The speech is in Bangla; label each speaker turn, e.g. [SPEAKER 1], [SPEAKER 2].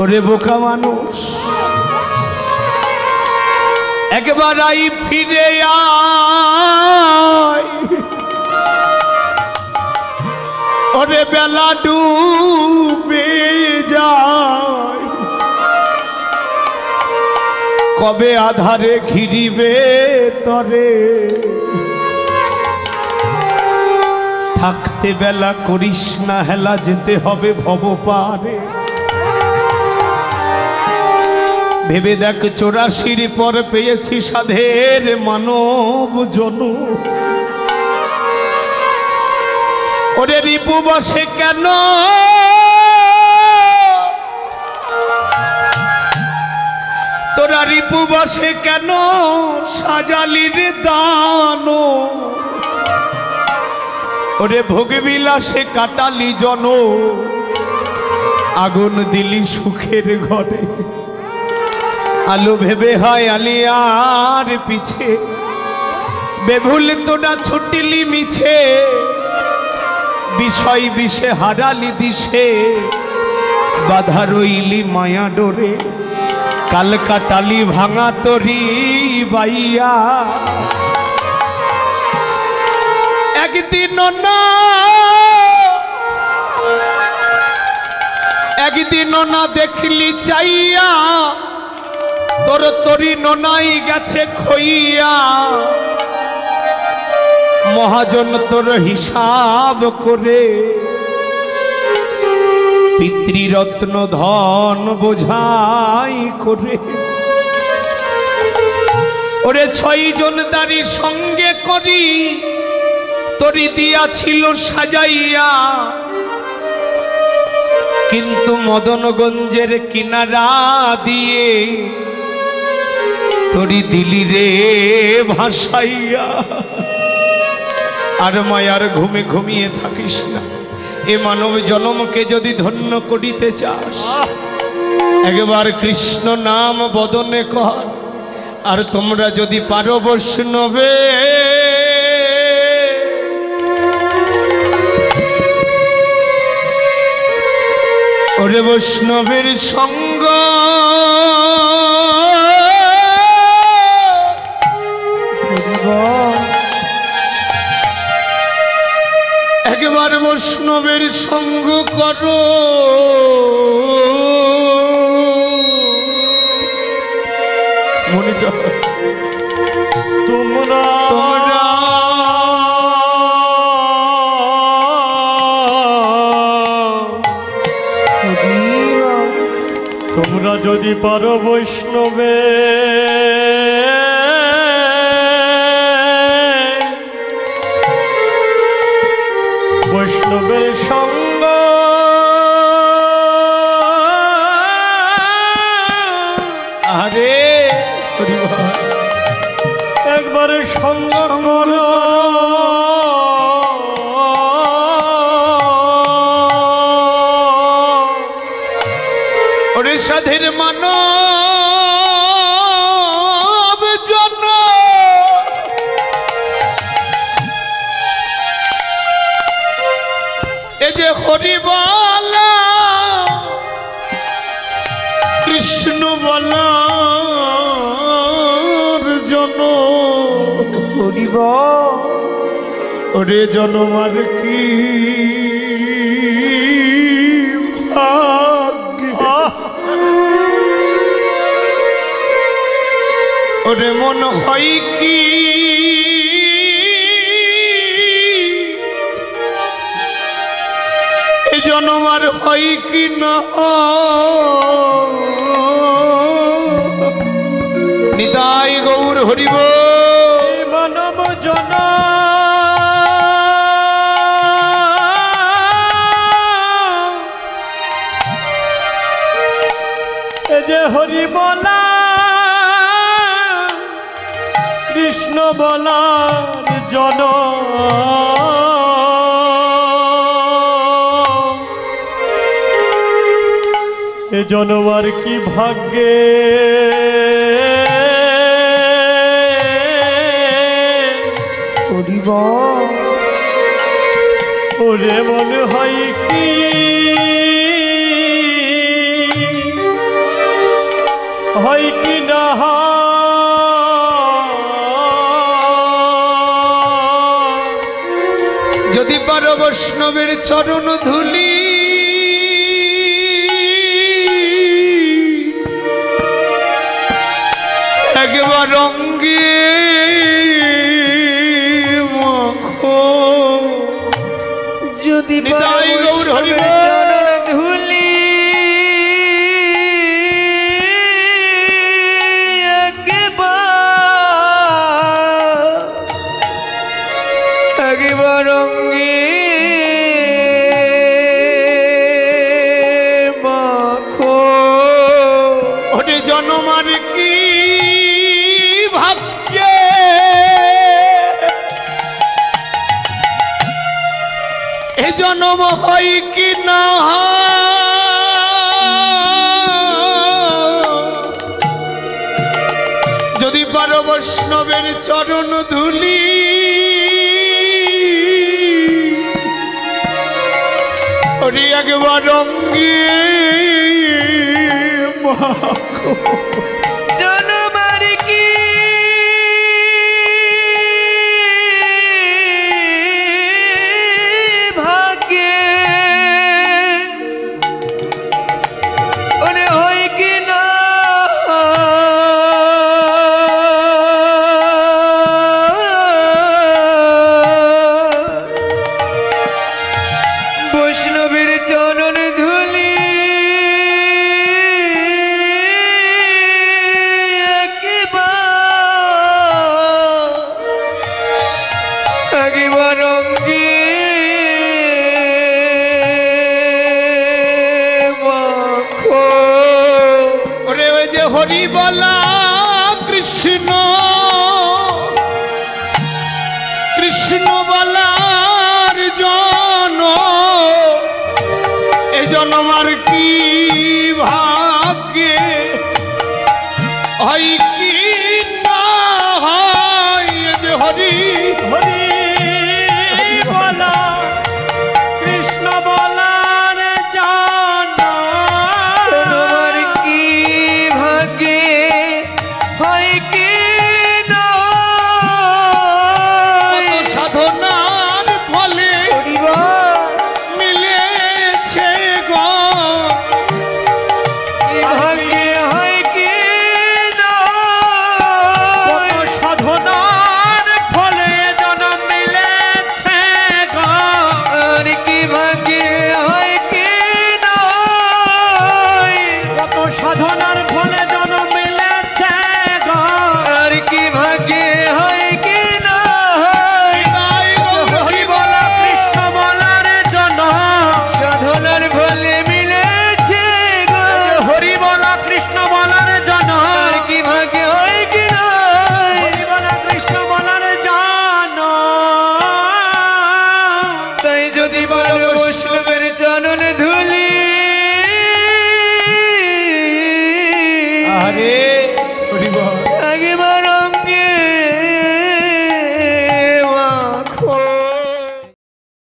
[SPEAKER 1] ওরে বোকা মানুষ একবার আই ফিরে আয় ওরে বেলা ডুবে যায় কবে আধারে ঘিরিবে তরে থাকতে বেলা করিস না হেলা যেতে হবে ভব পারে ভেবে দেখ 84 পর পেয়েছি সাধের মানব জনু ওরে রিপু বসে কেন তোরা রিপু বসে কেন সাজালির দান ওরে ভোগ বিলাসে কাটালি জন আগুন দিলি সুখের ঘরে আলো ভেবে হয় আলিয়ার পিছে বেভুল তোরা ছুটিলি মিছে বিষয় বিষে হারালি দিশে বাধা রইলি মায়া ডোরে কাল কাটালি ভাঙা তরি বাইয়া একদিন না দেখলি চাইয়া তোর তরি ননাই গেছে খইয়া মহাজন তোর হিসাব করে পিতৃরত্ন ধন বোঝাই করে ওরে 6 জন দাঁড়ি সঙ্গে করি তরি দিয়াছিল সাজাইয়া কিন্তু মদনগঞ্জের কিনারা দিয়ে তরি দিলি রে ভাসাইয়া আর মায়ার ঘুমে ঘুমিয়ে থাকিস না এ মানব জন্মকে যদি ধন্য করিতে চাস একবার কৃষ্ণ নাম বদনে কর আর তোমরা যদি পারো বৈষ্ণবে ওরে বৈষ্ণবের সঙ্গ একবার বৈষ্ণবের সঙ্গ করো মনিটা তোমরা যদি পারো বৈষ্ণবে বৈষ্ণবের সঙ্গ আরে একবার সঙ্গ করো ওরে সাধের মানব জন এ যে হরি বলা কৃষ্ণ বলার জন হরিব ওরে জনমার কি ওরে মন হয় কি এ জন্ম আর হয় কি না নিতাই গৌর হরিব মানব জন এ যে হরি বলা কৃষ্ণ বলার জন এ জনমার কি ভাগ্যে করিব ওরে মনে হয় কি হয় কি না যদি পারো বৈষ্ণবের চরণ ধুলি একবার অঙ্গে মাখো যদি গৌর হরি
[SPEAKER 2] ধুলি একবার অঙ্গে মাখো
[SPEAKER 1] ওরে জনমার কি ভাগ্যে এ জনম হয় কি না যদি পারো বৈষ্ণবের চরণ ধুলি ওরে একবার অঙ্গে মাখো
[SPEAKER 2] জনমার কি ভাগ্যে ওরে হয় কি না বৈষ্ণবের চরণ ধুলি একবার অঙ্গে মাখো
[SPEAKER 1] ওরে ওই যে হরি বলা কৃষ্ণ